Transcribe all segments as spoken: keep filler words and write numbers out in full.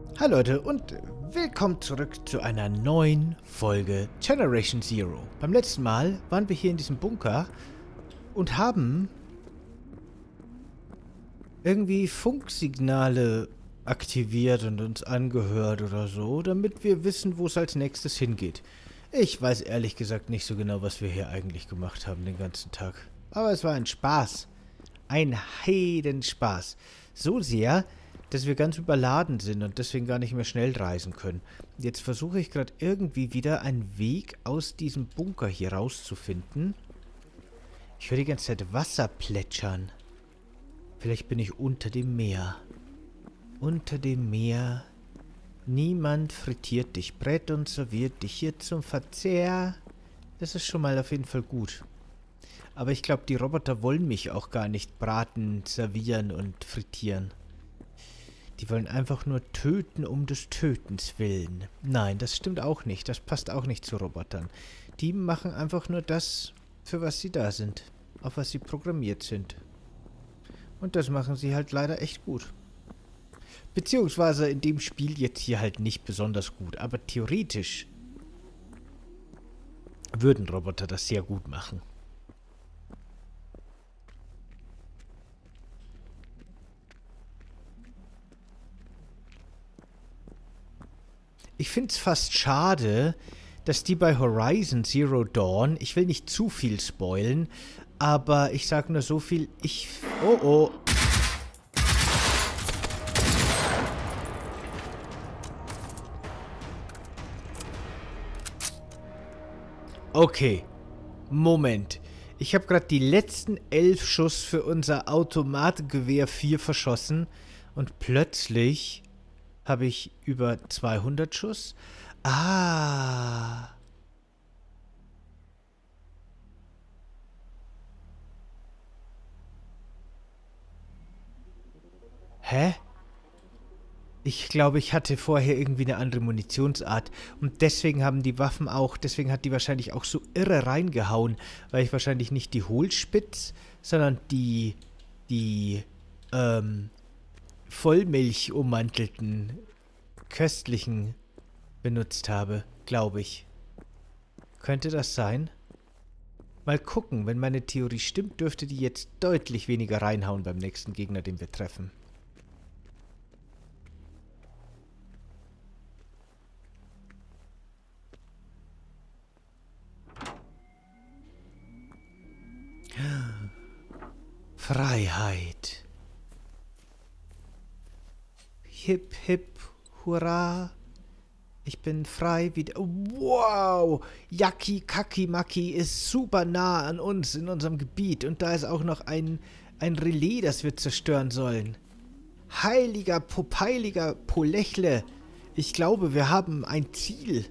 Hallo Leute und willkommen zurück zu einer neuen Folge Generation Zero. Beim letzten Mal waren wir hier in diesem Bunker und haben irgendwie Funksignale aktiviert und uns angehört oder so, damit wir wissen, wo es als nächstes hingeht. Ich weiß ehrlich gesagt nicht so genau, was wir hier eigentlich gemacht haben den ganzen Tag. Aber es war ein Spaß. Ein Heidenspaß. So sehr, dass wir ganz überladen sind und deswegen gar nicht mehr schnell reisen können. Jetzt versuche ich gerade irgendwie wieder einen Weg aus diesem Bunker hier rauszufinden. Ich höre die ganze Zeit Wasser plätschern. Vielleicht bin ich unter dem Meer. Unter dem Meer. Niemand frittiert dich, brät und serviert dich hier zum Verzehr. Das ist schon mal auf jeden Fall gut. Aber ich glaube, die Roboter wollen mich auch gar nicht braten, servieren und frittieren. Die wollen einfach nur töten um des Tötens willen. Nein, das stimmt auch nicht. Das passt auch nicht zu Robotern. Die machen einfach nur das, für was sie da sind. Auf was sie programmiert sind. Und das machen sie halt leider echt gut. Beziehungsweise in dem Spiel jetzt hier halt nicht besonders gut. Aber theoretisch würden Roboter das sehr gut machen. Ich finde es fast schade, dass die bei Horizon Zero Dawn, ich will nicht zu viel spoilen, aber ich sage nur so viel, ich... Oh, oh. Okay, Moment. Ich habe gerade die letzten elf Schuss für unser Automatgewehr vier verschossen und plötzlich... habe ich über zweihundert Schuss? Ah. Hä? Ich glaube, ich hatte vorher irgendwie eine andere Munitionsart. Und deswegen haben die Waffen auch, deswegen hat die wahrscheinlich auch so irre reingehauen. Weil ich wahrscheinlich nicht die Hohlspitz, sondern die, die, ähm... Vollmilch ummantelten, köstlichen benutzt habe, glaube ich. Könnte das sein? Mal gucken, wenn meine Theorie stimmt, dürfte die jetzt deutlich weniger reinhauen beim nächsten Gegner, den wir treffen. Freiheit. Hip, hip, hurra. Ich bin frei wie... Wow! Yaki Kaki Maki ist super nah an uns in unserem Gebiet. Und da ist auch noch ein, ein Relais, das wir zerstören sollen. Heiliger Popeiliger Polechle. Ich glaube, wir haben ein Ziel.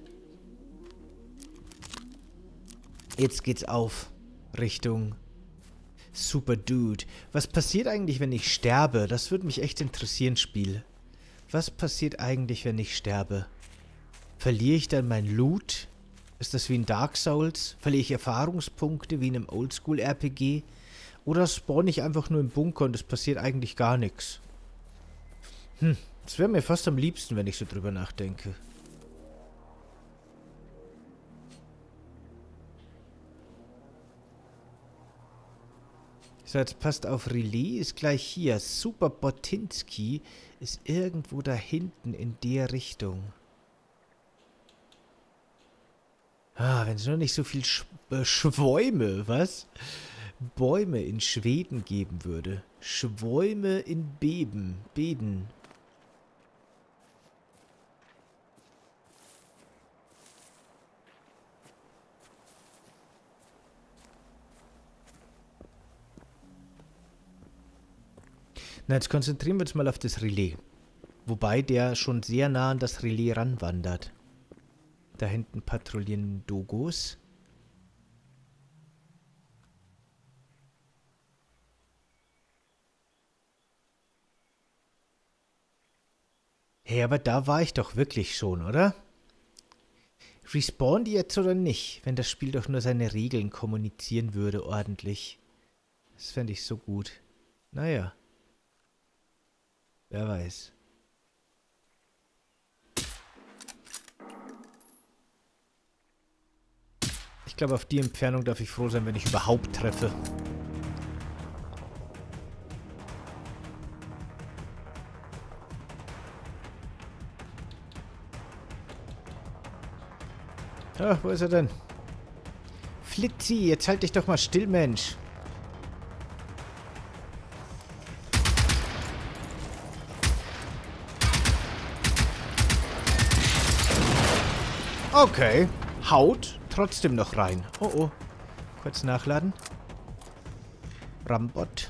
Jetzt geht's auf. Richtung Super Dude. Was passiert eigentlich, wenn ich sterbe? Das würde mich echt interessieren, Spiel. Was passiert eigentlich, wenn ich sterbe? Verliere ich dann mein Loot? Ist das wie in Dark Souls? Verliere ich Erfahrungspunkte wie in einem Oldschool-R P G? Oder spawn ich einfach nur im Bunker und es passiert eigentlich gar nichts? Hm, das wäre mir fast am liebsten, wenn ich so drüber nachdenke. So, jetzt passt auf, Relais ist gleich hier. Super Botinski ist irgendwo da hinten in der Richtung. Ah, wenn es nur nicht so viel Sch äh, Schwäume, was? Bäume in Schweden geben würde. Schwäume in Beben. Beden. Na, jetzt konzentrieren wir uns mal auf das Relais. Wobei der schon sehr nah an das Relais ranwandert. Da hinten patrouillieren Dogos. Hey, aber da war ich doch wirklich schon, oder? Respawn die jetzt oder nicht? Wenn das Spiel doch nur seine Regeln kommunizieren würde, ordentlich. Das fände ich so gut. Naja. Wer weiß. Ich glaube, auf die Entfernung darf ich froh sein, wenn ich überhaupt treffe. Ach, wo ist er denn? Flitzi, jetzt halt dich doch mal still, Mensch. Okay. Haut trotzdem noch rein. Oh, oh. Kurz nachladen. Rambot.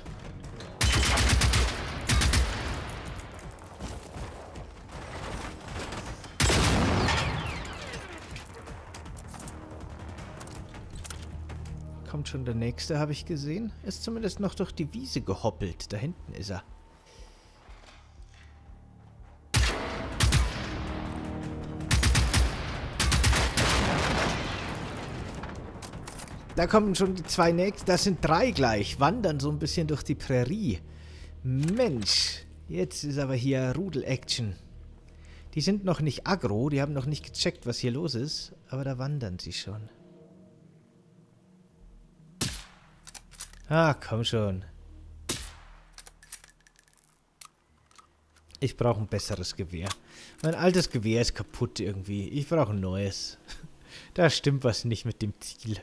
Kommt schon der nächste, habe ich gesehen. Ist zumindest noch durch die Wiese gehoppelt. Da hinten ist er. Da kommen schon die zwei nächsten. Das sind drei gleich. Wandern so ein bisschen durch die Prärie. Mensch. Jetzt ist aber hier Rudel-Action. Die sind noch nicht aggro. Die haben noch nicht gecheckt, was hier los ist. Aber da wandern sie schon. Ah, komm schon. Ich brauche ein besseres Gewehr. Mein altes Gewehr ist kaputt irgendwie. Ich brauche ein neues. Da stimmt was nicht mit dem Ziel.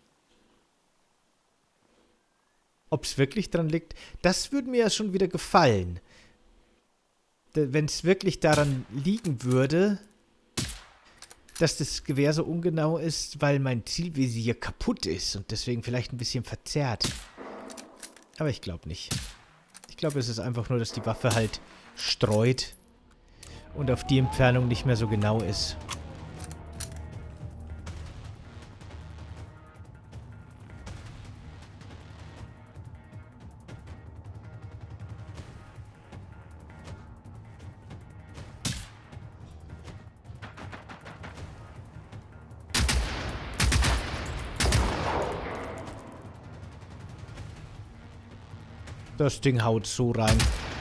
Ob es wirklich dran liegt, das würde mir ja schon wieder gefallen. Wenn es wirklich daran liegen würde, dass das Gewehr so ungenau ist, weil mein Zielvisier kaputt ist und deswegen vielleicht ein bisschen verzerrt. Aber ich glaube nicht. Ich glaube, es ist einfach nur, dass die Waffe halt streut und auf die Entfernung nicht mehr so genau ist. Das Ding haut so rein.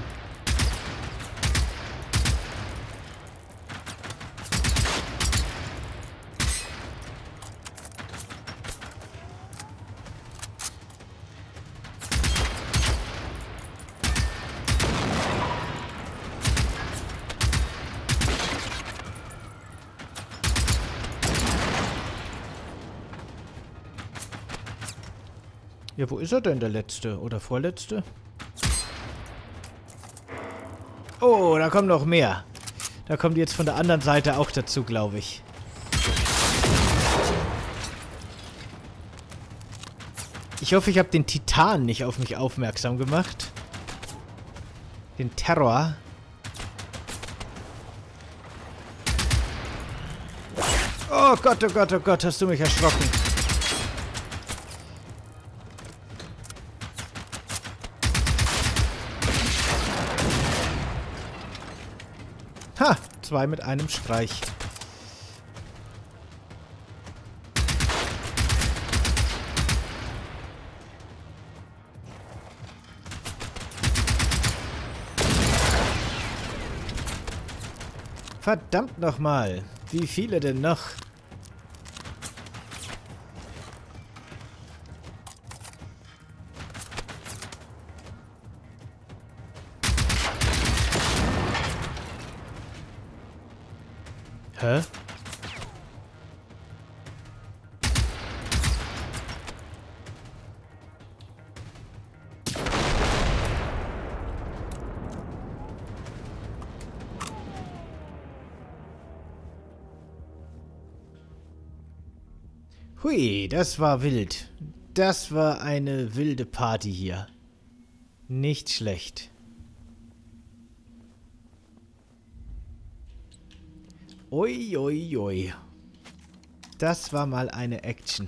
Ja, wo ist er denn, der letzte oder vorletzte? Oh, da kommen noch mehr. Da kommt jetzt von der anderen Seite auch dazu, glaube ich. Ich hoffe, ich habe den Titan nicht auf mich aufmerksam gemacht. Den Terror. Oh Gott, oh Gott, oh Gott, hast du mich erschrocken. Ha, zwei mit einem Streich. Verdammt nochmal. Wie viele denn noch? Hä? Hui, das war wild. Das war eine wilde Party hier. Nicht schlecht. Ui, ui, ui. Das war mal eine Action.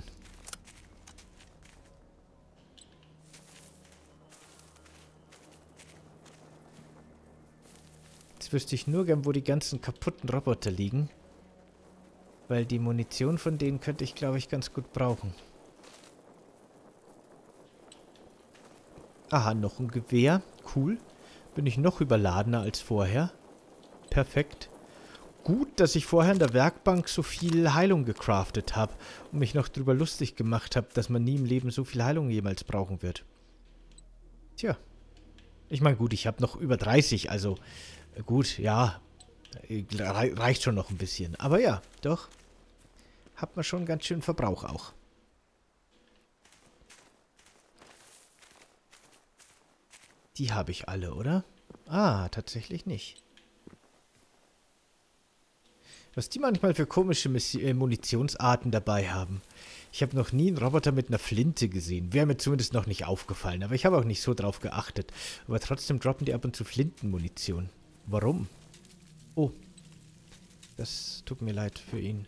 Jetzt wüsste ich nur gern, wo die ganzen kaputten Roboter liegen. Weil die Munition von denen könnte ich, glaube ich, ganz gut brauchen. Aha, noch ein Gewehr. Cool. Bin ich noch überladener als vorher. Perfekt. gut, dass ich vorher in der Werkbank so viel Heilung gecraftet habe und mich noch drüber lustig gemacht habe, dass man nie im Leben so viel Heilung jemals brauchen wird. Tja. Ich meine, gut, ich habe noch über dreißig, also gut, ja, reicht schon noch ein bisschen. Aber ja, doch, hat man schon ganz schön Verbrauch auch. Die habe ich alle, oder? Ah, tatsächlich nicht. Was die manchmal für komische Missi- äh, Munitionsarten dabei haben. Ich habe noch nie einen Roboter mit einer Flinte gesehen. Wäre mir zumindest noch nicht aufgefallen. Aber ich habe auch nicht so drauf geachtet. Aber trotzdem droppen die ab und zu Flintenmunition. Warum? Oh. Das tut mir leid für ihn.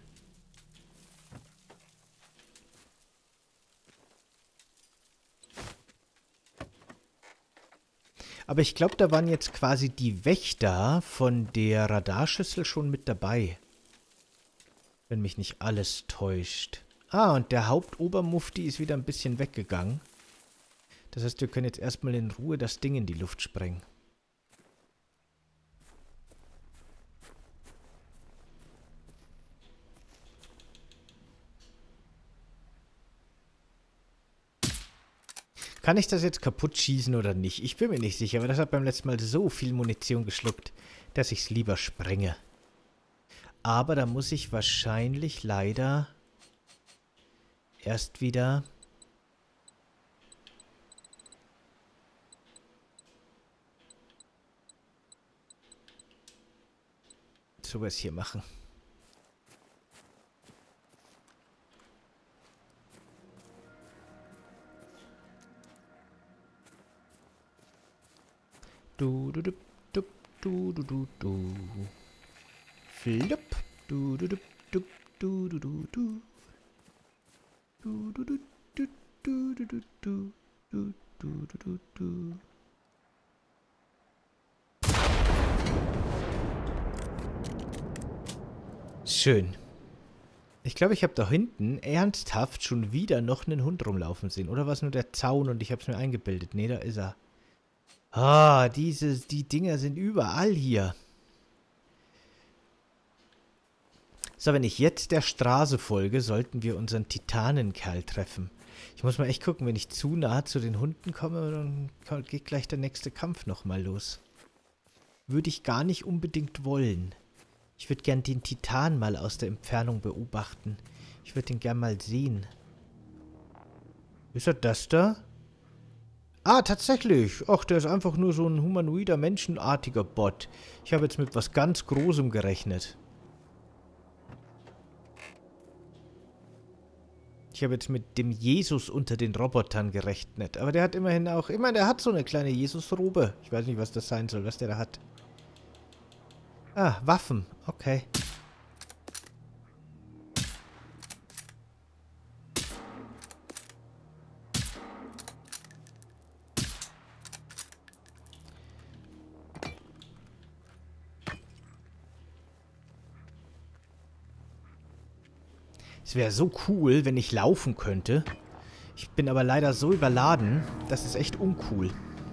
Aber ich glaube, da waren jetzt quasi die Wächter von der Radarschüssel schon mit dabei. Wenn mich nicht alles täuscht. Ah, und der Hauptobermufti ist wieder ein bisschen weggegangen. Das heißt, wir können jetzt erstmal in Ruhe das Ding in die Luft sprengen. Kann ich das jetzt kaputt schießen oder nicht? Ich bin mir nicht sicher, aber das hat beim letzten Mal so viel Munition geschluckt, dass ich es lieber sprenge. Aber da muss ich wahrscheinlich leider erst wieder sowas hier machen. Du, du, du, du, du, du, du, du. Flupp. Du, du, du, du, du, du, du, du. Du, du, du, du, du, du, du, du, du, du, du, du. Schön. Ich glaube, ich habe da hinten ernsthaft schon wieder noch einen Hund rumlaufen sehen. Oder war es nur der Zaun und ich habe es mir eingebildet? Nee, da ist er. Ah, diese, die Dinger sind überall hier. So, wenn ich jetzt der Straße folge, sollten wir unseren Titanenkerl treffen. Ich muss mal echt gucken, wenn ich zu nah zu den Hunden komme, dann geht gleich der nächste Kampf nochmal los. Würde ich gar nicht unbedingt wollen. Ich würde gern den Titan mal aus der Entfernung beobachten. Ich würde ihn gern mal sehen. Ist er das da? Ah, tatsächlich. Ach, der ist einfach nur so ein humanoider, menschenartiger Bot. Ich habe jetzt mit was ganz Großem gerechnet. Ich habe jetzt mit dem Jesus unter den Robotern gerechnet. Aber der hat immerhin auch... Ich meine, der hat so eine kleine Jesus-Robe. Ich weiß nicht, was das sein soll, was der da hat. Ah, Waffen. Okay. Es wäre so cool, wenn ich laufen könnte. Ich bin aber leider so überladen, das ist echt uncool.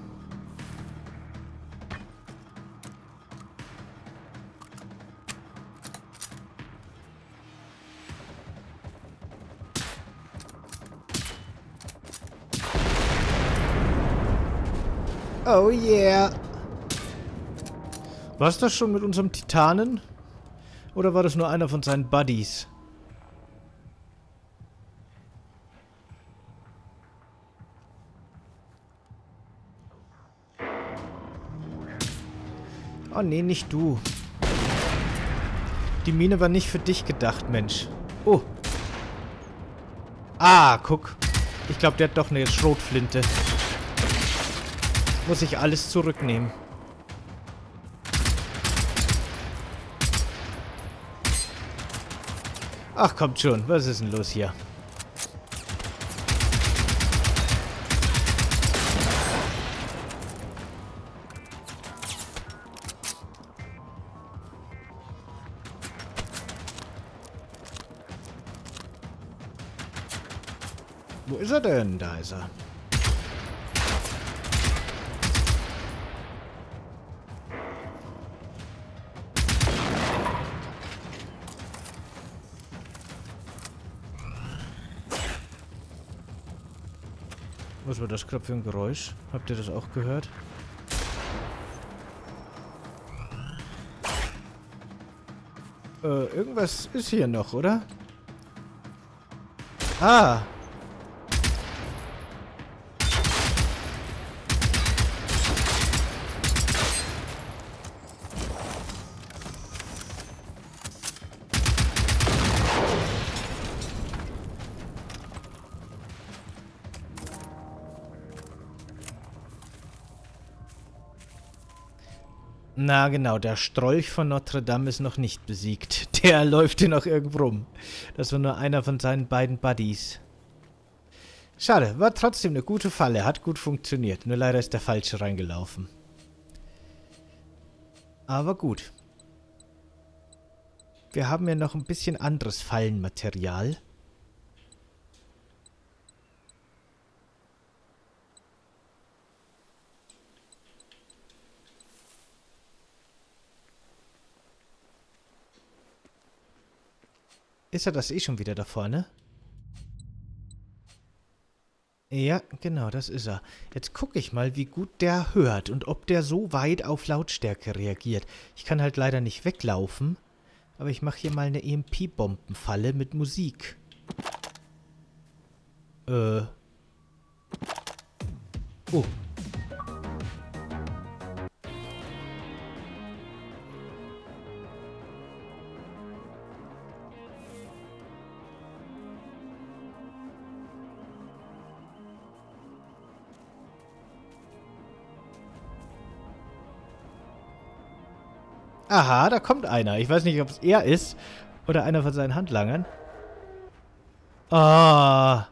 Oh yeah. War's das schon mit unserem Titanen? Oder war das nur einer von seinen Buddies? Oh nee, nicht du. Die Mine war nicht für dich gedacht, Mensch. Oh. Ah, guck. Ich glaube, der hat doch eine Schrotflinte. Muss ich alles zurücknehmen. Ach, kommt schon. Was ist denn los hier? Wo ist er denn? Da ist er. Was war das gerade für ein Geräusch? Habt ihr das auch gehört? Äh, irgendwas ist hier noch, oder? Ah! Na genau, der Strolch von Notre Dame ist noch nicht besiegt. Der läuft hier noch irgendwo rum. Das war nur einer von seinen beiden Buddies. Schade, war trotzdem eine gute Falle. Hat gut funktioniert. Nur leider ist der Falsche reingelaufen. Aber gut. Wir haben ja noch ein bisschen anderes Fallenmaterial. Ist er das eh schon wieder da vorne? Ja, genau, das ist er. Jetzt gucke ich mal, wie gut der hört und ob der so weit auf Lautstärke reagiert. Ich kann halt leider nicht weglaufen, aber ich mache hier mal eine E M P-Bombenfalle mit Musik. Äh. Oh. Aha, da kommt einer. Ich weiß nicht, ob es er ist oder einer von seinen Handlangern. Ah.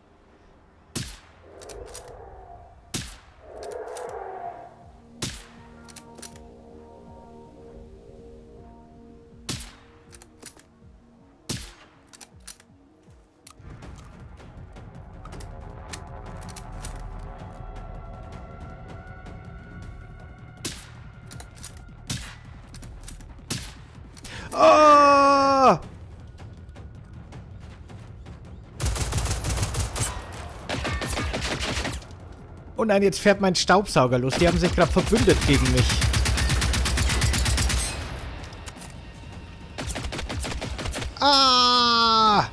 Oh! Oh nein, jetzt fährt mein Staubsauger los. Die haben sich gerade verbündet gegen mich. Ah!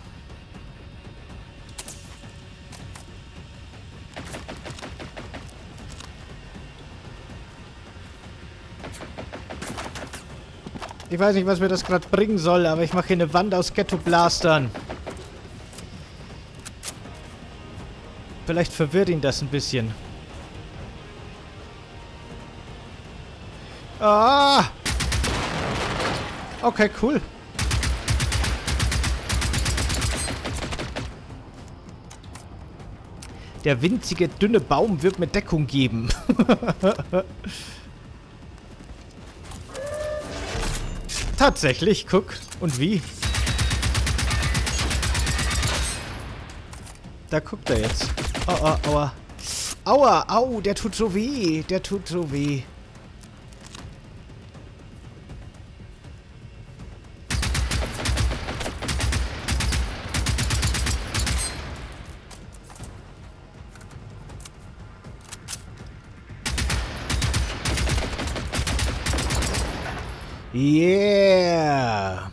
Ich weiß nicht, was mir das gerade bringen soll, aber ich mache hier eine Wand aus Ghetto-Blastern. Vielleicht verwirrt ihn das ein bisschen. Ah! Okay, cool. Der winzige, dünne Baum wird mir Deckung geben. Tatsächlich, guck. Und wie? Da guckt er jetzt. Oh, oh, aua. Aua, au, der tut so weh. Der tut so weh. Yeah!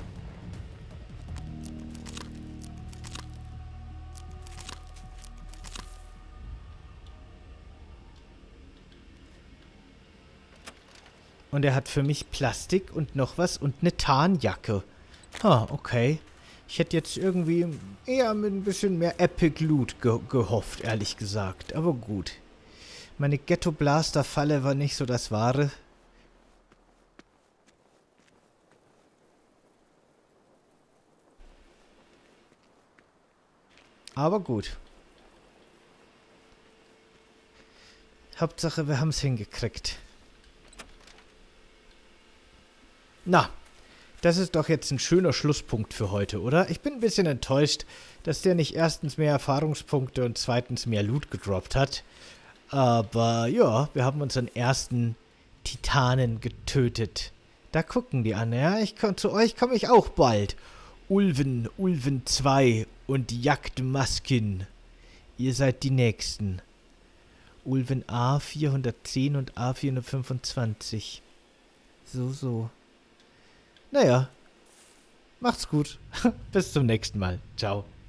Und er hat für mich Plastik und noch was und eine Tarnjacke. Ah, okay. Ich hätte jetzt irgendwie eher mit ein bisschen mehr Epic Loot ge gehofft, ehrlich gesagt. Aber gut. Meine Ghetto-Blaster-Falle war nicht so das Wahre. Aber gut. Hauptsache, wir haben es hingekriegt. Na, das ist doch jetzt ein schöner Schlusspunkt für heute, oder? Ich bin ein bisschen enttäuscht, dass der nicht erstens mehr Erfahrungspunkte und zweitens mehr Loot gedroppt hat. Aber ja, wir haben unseren ersten Titanen getötet. Da gucken die an, ja? Ich komm, zu euch komme ich auch bald. Ulven, Ulven zwei und Jagdmaskin. Ihr seid die Nächsten. Ulven A vierhundertzehn und A vierhundertfünfundzwanzig. So, so. Naja. Macht's gut. Bis zum nächsten Mal. Ciao.